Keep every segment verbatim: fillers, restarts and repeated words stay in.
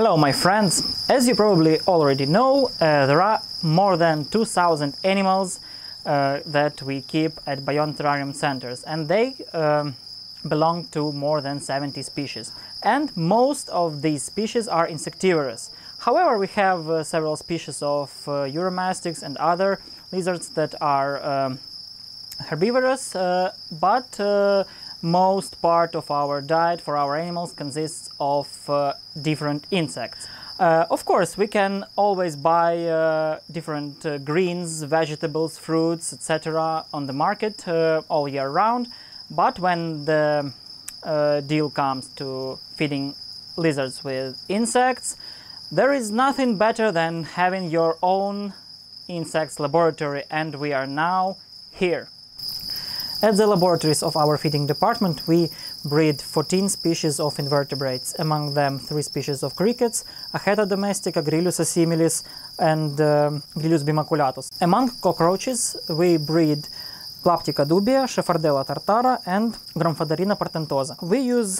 Hello my friends! As you probably already know, uh, there are more than two thousand animals uh, that we keep at Bion Terrarium centers, and they um, belong to more than seventy species. And most of these species are insectivorous. However, we have uh, several species of uh, uromastics and other lizards that are um, herbivorous, uh, but uh, most part of our diet for our animals consists of uh, different insects. Uh, of course, we can always buy uh, different uh, greens, vegetables, fruits, et cetera on the market uh, all year round, but when the uh, deal comes to feeding lizards with insects, there is nothing better than having your own insects laboratory, and we are now here. At the laboratories of our feeding department we breed fourteen species of invertebrates, among them three species of crickets, Acheta domestica, Grillus assimilis and um, Grillus bimaculatus. Among cockroaches we breed Claptica dubia, Shephardella tartara and Gromphodarina portentosa. We use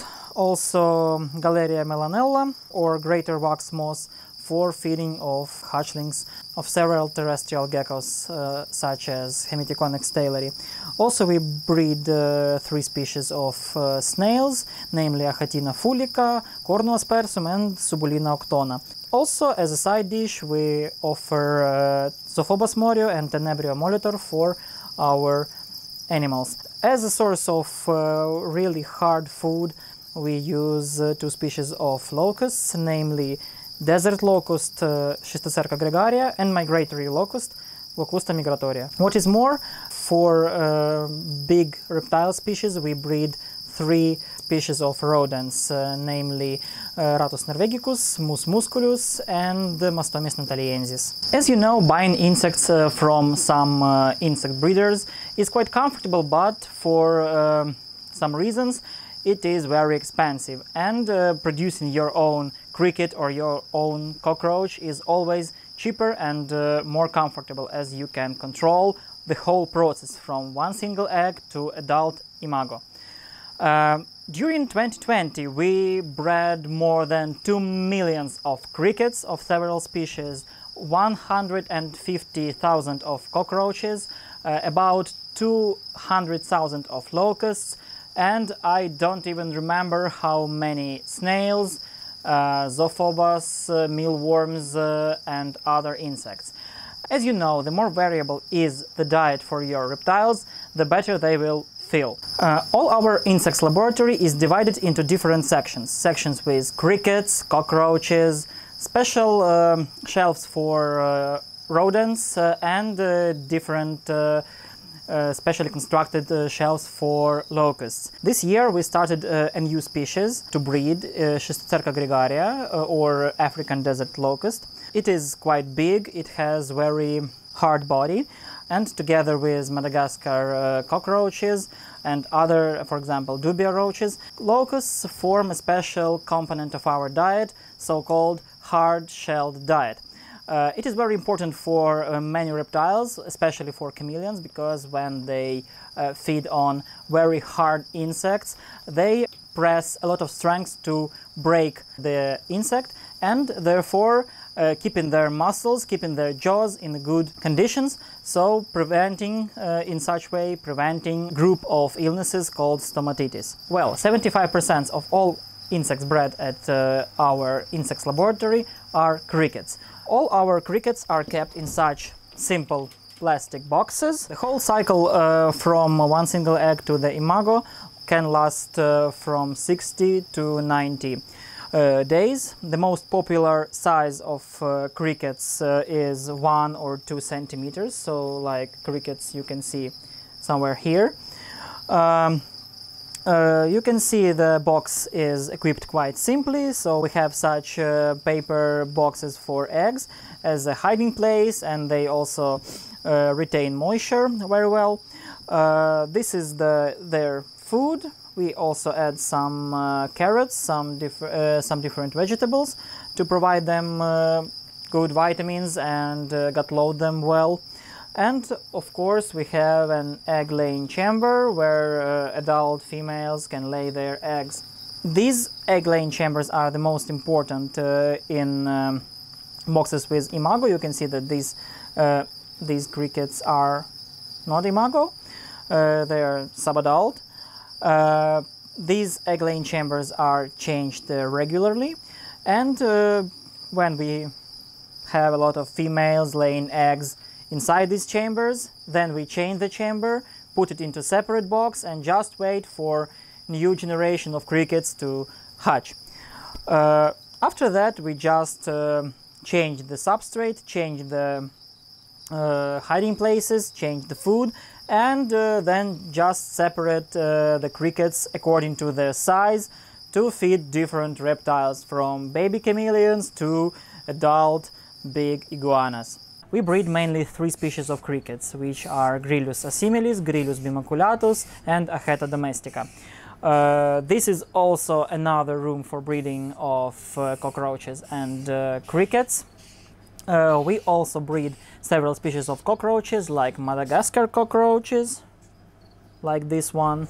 also Galleria melanella or greater wax moth for feeding of hatchlings of several terrestrial geckos uh, such as Hemiticonix taylori. Also we breed uh, three species of uh, snails, namely Achatina fulica, Cornuaspersum and Subulina octona. Also, as a side dish, we offer uh, Zophobos morio and Tenebrio molitor for our animals. As a source of uh, really hard food, we use uh, two species of locusts, namely desert locust uh, Schistocerca gregaria and migratory locust Locusta migratoria. What is more, for uh, big reptile species we breed three species of rodents, uh, namely uh, Ratus norvegicus, Mus musculus and Mastomys nataliensis. As you know, buying insects uh, from some uh, insect breeders is quite comfortable, but for uh, some reasons it is very expensive, and uh, producing your own cricket or your own cockroach is always cheaper and uh, more comfortable, as you can control the whole process from one single egg to adult imago. Uh, during twenty twenty we bred more than two millions of crickets of several species, one hundred fifty thousand of cockroaches, uh, about two hundred thousand of locusts, and I don't even remember how many snails, uh, Zophobos, uh, mealworms uh, and other insects. As you know, the more variable is the diet for your reptiles, the better they will feel. Uh, all our insects laboratory is divided into different sections. Sections with crickets, cockroaches, special uh, shelves for uh, rodents uh, and uh, different uh, Uh, specially constructed uh, shelves for locusts. This year we started uh, a new species to breed, uh, Schistocerca gregaria uh, or African desert locust. It is quite big, it has very hard body, and together with Madagascar uh, cockroaches and other, for example, dubia roaches, locusts form a special component of our diet, so-called hard-shelled diet. Uh, it is very important for uh, many reptiles, especially for chameleons, because when they uh, feed on very hard insects, they press a lot of strength to break the insect, and therefore uh, keeping their muscles, keeping their jaws in good conditions, so preventing, uh, in such way, preventing group of illnesses called stomatitis. Well, seventy-five percent of all insects bred at uh, our insects laboratory are crickets. All our crickets are kept in such simple plastic boxes. The whole cycle uh, from one single egg to the imago can last uh, from sixty to ninety uh, days. The most popular size of uh, crickets uh, is one or two centimeters, so like crickets you can see somewhere here. Um, Uh, you can see the box is equipped quite simply, so we have such uh, paper boxes for eggs as a hiding place, and they also uh, retain moisture very well. Uh, this is the, their food. We also add some uh, carrots, some, diff uh, some different vegetables to provide them uh, good vitamins and uh, gut load them well. And of course we have an egg laying chamber where uh, adult females can lay their eggs. These egg-laying chambers are the most important uh, in um, boxes with imago. You can see that these, uh, these crickets are not imago, uh, they are subadult. Uh, these egg-laying chambers are changed uh, regularly, and uh, when we have a lot of females laying eggs inside these chambers, then we change the chamber, put it into a separate box and just wait for new generation of crickets to hatch. Uh, after that we just uh, change the substrate, change the uh, hiding places, change the food, and uh, then just separate uh, the crickets according to their size to feed different reptiles, from baby chameleons to adult big iguanas. We breed mainly three species of crickets, which are Gryllus assimilis, Gryllus bimaculatus and Acheta domestica. Uh, this is also another room for breeding of uh, cockroaches and uh, crickets. Uh, we also breed several species of cockroaches, like Madagascar cockroaches, like this one.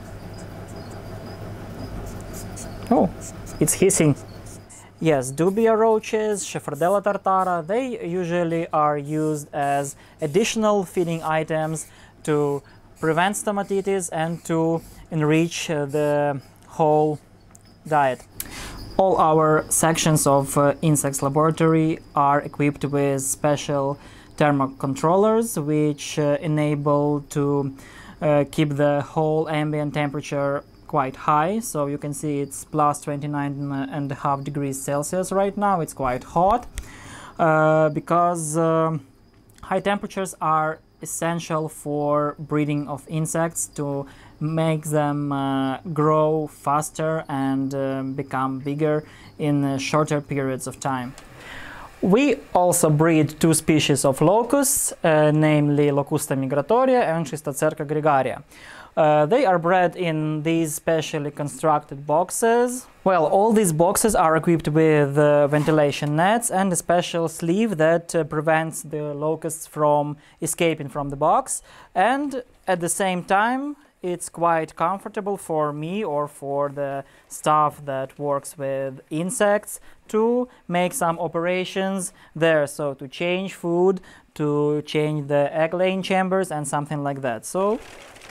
Oh, it's hissing. Yes, dubia roaches, Shepherdella tartara, they usually are used as additional feeding items to prevent stomatitis and to enrich uh, the whole diet. All our sections of uh, insects laboratory are equipped with special thermocontrollers, which uh, enable to uh, keep the whole ambient temperature quite high. So you can see it's plus twenty-nine and a half degrees Celsius right now. It's quite hot uh, because uh, high temperatures are essential for breeding of insects, to make them uh, grow faster and uh, become bigger in uh, shorter periods of time. We also breed two species of locusts, uh, namely Locusta migratoria and Schistocerca gregaria. Uh, they are bred in these specially constructed boxes. Well, all these boxes are equipped with uh, ventilation nets and a special sleeve that uh, prevents the locusts from escaping from the box, and at the same time it's quite comfortable for me or for the staff that works with insects to make some operations there, so to change food, to change the egg-laying chambers and something like that. So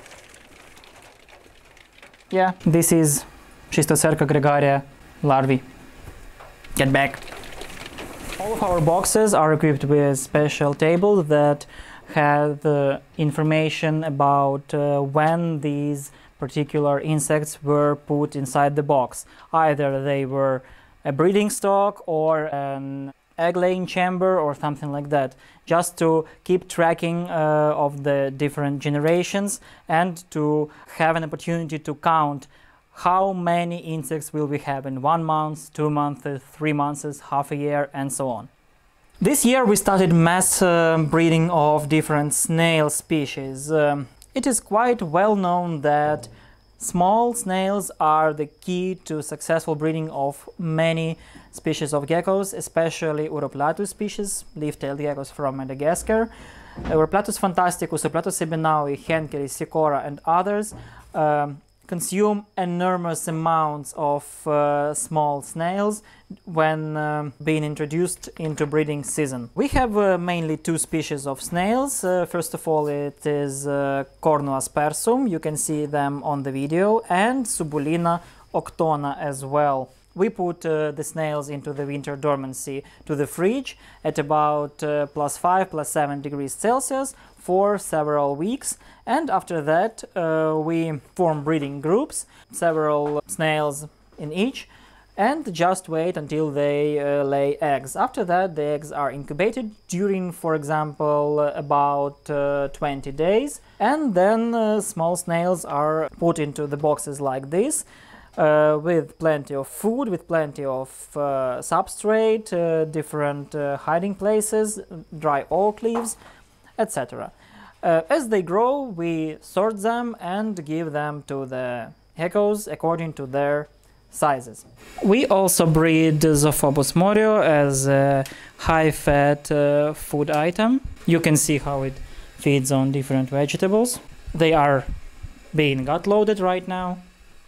yeah, this is Schistocerca gregaria larvae. Get back! All of our boxes are equipped with special tables that have uh, information about uh, when these particular insects were put inside the box. Either they were a breeding stock or an egg-laying chamber or something like that, just to keep tracking uh, of the different generations and to have an opportunity to count how many insects will we have in one month, two months, three months, half a year, and so on. This year we started mass uh, breeding of different snail species. Um, it is quite well known that small snails are the key to successful breeding of many species of geckos, especially Uroplatus species, leaf-tailed geckos from Madagascar. Uroplatus fantasticus, Uroplatus ebenaui, Henkeris, Sicora and others um, consume enormous amounts of uh, small snails when um, being introduced into breeding season. We have uh, mainly two species of snails. Uh, first of all, it is uh, Cornuaspersum, you can see them on the video, and Subulina octona as well. We put uh, the snails into the winter dormancy to the fridge at about uh, plus five, plus seven degrees Celsius for several weeks, and after that uh, we form breeding groups, several snails in each, and just wait until they uh, lay eggs. After that the eggs are incubated during, for example, uh, about uh, twenty days, and then uh, small snails are put into the boxes like this, Uh, with plenty of food, with plenty of uh, substrate, uh, different uh, hiding places, dry oak leaves, et cetera. Uh, as they grow, we sort them and give them to the geckos according to their sizes. We also breed Zophobos morio as a high-fat uh, food item. You can see how it feeds on different vegetables. They are being gut-loaded right now.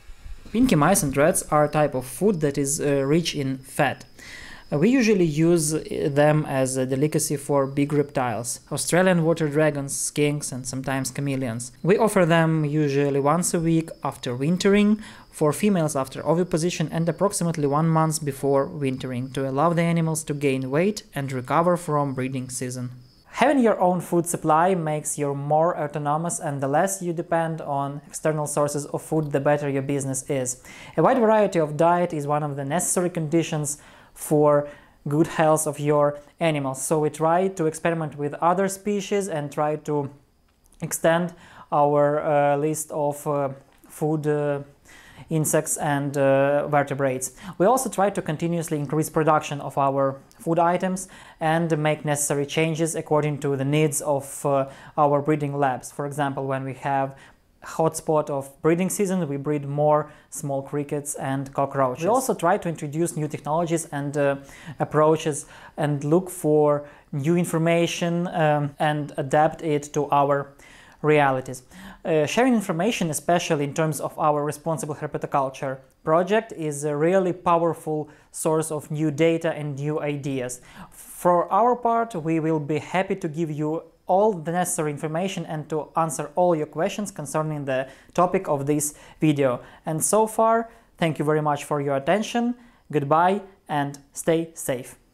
Pinky mice and rats are a type of food that is uh, rich in fat. Uh, we usually use them as a delicacy for big reptiles, Australian water dragons, skinks and sometimes chameleons. We offer them usually once a week after wintering, for females after oviposition, and approximately one month before wintering, to allow the animals to gain weight and recover from breeding season. Having your own food supply makes you more autonomous, and the less you depend on external sources of food, the better your business is. A wide variety of diet is one of the necessary conditions for good health of your animals. So we try to experiment with other species and try to extend our uh, list of uh, food uh, insects and uh, vertebrates. We also try to continuously increase production of our food items and make necessary changes according to the needs of uh, our breeding labs. For example, when we have hotspot of breeding season, we breed more small crickets and cockroaches. We also try to introduce new technologies and uh, approaches and look for new information um, and adapt it to our realities. Uh, sharing information, especially in terms of our responsible herpetoculture project, is a really powerful source of new data and new ideas. For our part, we will be happy to give you all the necessary information and to answer all your questions concerning the topic of this video. And so far, thank you very much for your attention, goodbye and stay safe.